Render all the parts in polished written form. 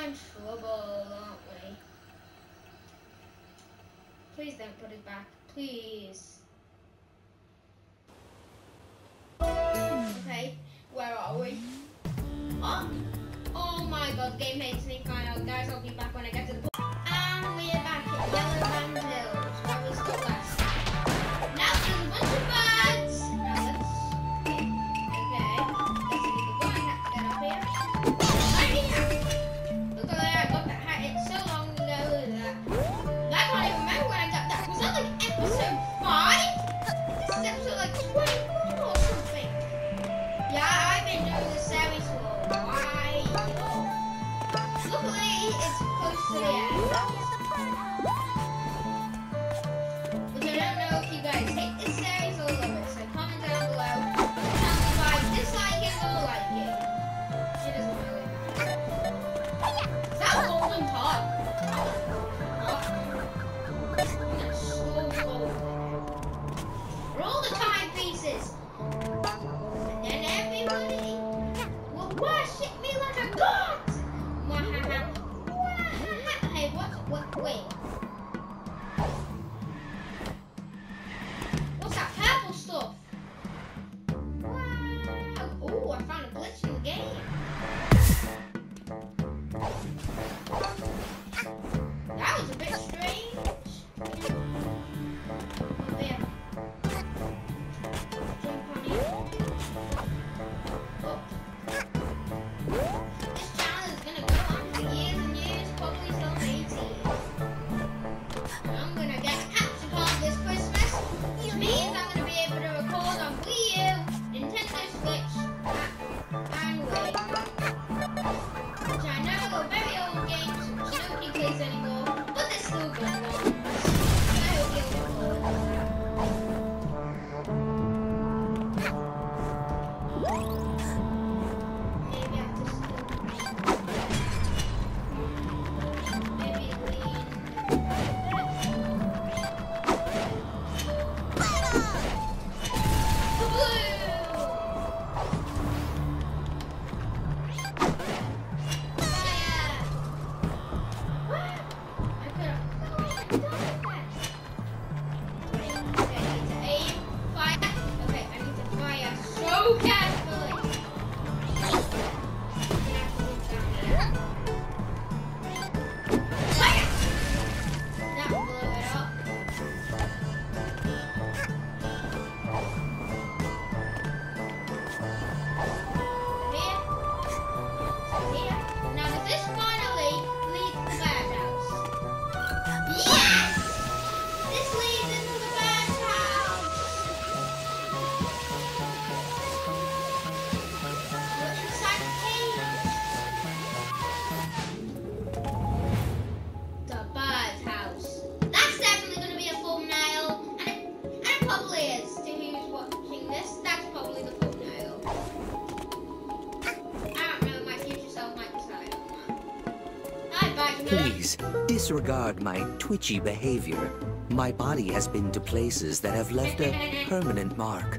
in trouble, aren't we? Please don't put it back. Please. Okay, where are we? Oh my god, game hates me. Fine out, guys. I'll be back when I get to the point. And we're back at Yellow Hills, where we still last. Now there's a bunch of birds. Now let's. Okay. Let's see the boy hat. Get up here. Look at there, I got that hat. It's so long ago that I can't even remember when I got that. Was that like episode 5? This is episode like 21 or something. Yeah, I've been doing this series for a while. Luckily, it's close to the end. Which I don't know if you guys hate this series or love it, so comment down below. Tell me if I dislike it or like it. It doesn't really matter. Is that a golden pot? That's so golden. Roll the timepieces. And then everybody will worship me like a god. Hey, what? Wait. What's that purple stuff? Wow. Oh, I found a glitch in the game. That was a bit strange. Oh, yeah. Jump on it. Oh. This channel is gonna go on for years and years, probably till 80. I'm gonna get a capture card this Christmas, which means I'm gonna be able to record on Wii U, Nintendo Switch, and Wii. Which I know are very old games which nobody plays anymore, but they're still good ones. I hope you'll look forward to that. Maybe I have to stop. Maybe lean. Please, disregard my twitchy behavior. My body has been to places that have left a permanent mark.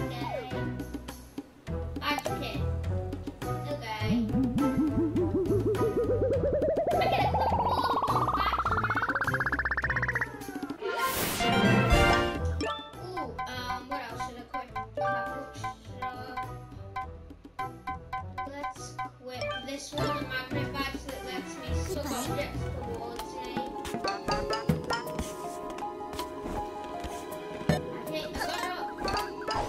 What else should I quit? Let's quit this one, the magnet badge that lets me suck objects towards me. Okay, I got up.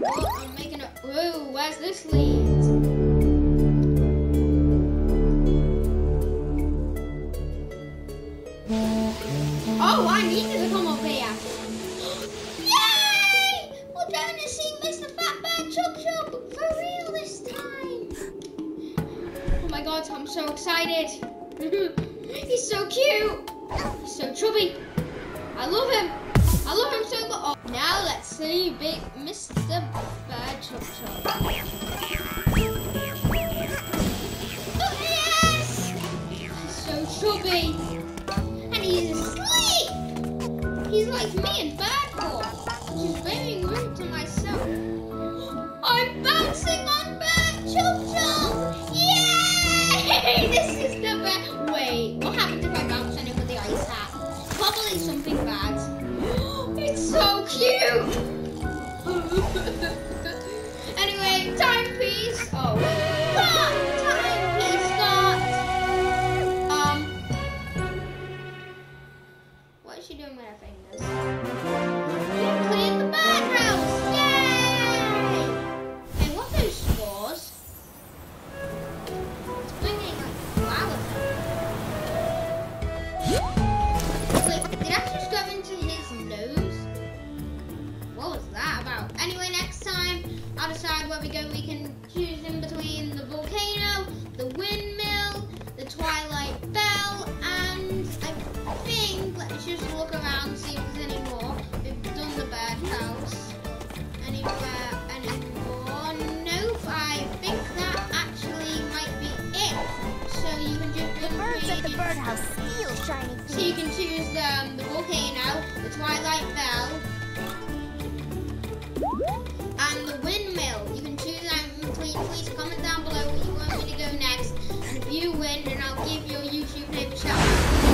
Oh, I'm making a. Ooh, where's this lead? Oh, I needed to come up here. Yay! We're going to see Mr. Fatbird Chub Chub for real this time. Oh my god, I'm so excited. He's so cute. He's so chubby. I love him. I love him so much. Oh, now let's see big Mr. Bird Chub Chub. Oh, yes! He's so chubby. And he's asleep. He's like me in Birdhouse, which is very rude to myself. I'm bouncing on Bird Chub Chub. Yay! This is the best. Wait, what happens if I bounce on it with the ice hat? Probably something bad. It's so cute! Anyway, timepiece. Oh, start! Timepiece, start! What is she doing with her fingers? We cleared the birdhouse! Yay! Hey, what are those spores? It's bringing like flowers. Wait, did that just go into his nose? What was that about? Anyway, next time I'll decide where we go. We can choose in between the volcano, the windmill, the twilight bell, and I think let's just look around, see if there's any more. We've done the birdhouse. Anywhere anymore? Nope. I think that actually might be it. So you can just The birds at the birdhouse steal shiny so you can choose the volcano, the twilight bell, and the windmill. You can choose that in between. Please comment down below what you want me to go next. And if you win, then I'll give your YouTube name a shout out.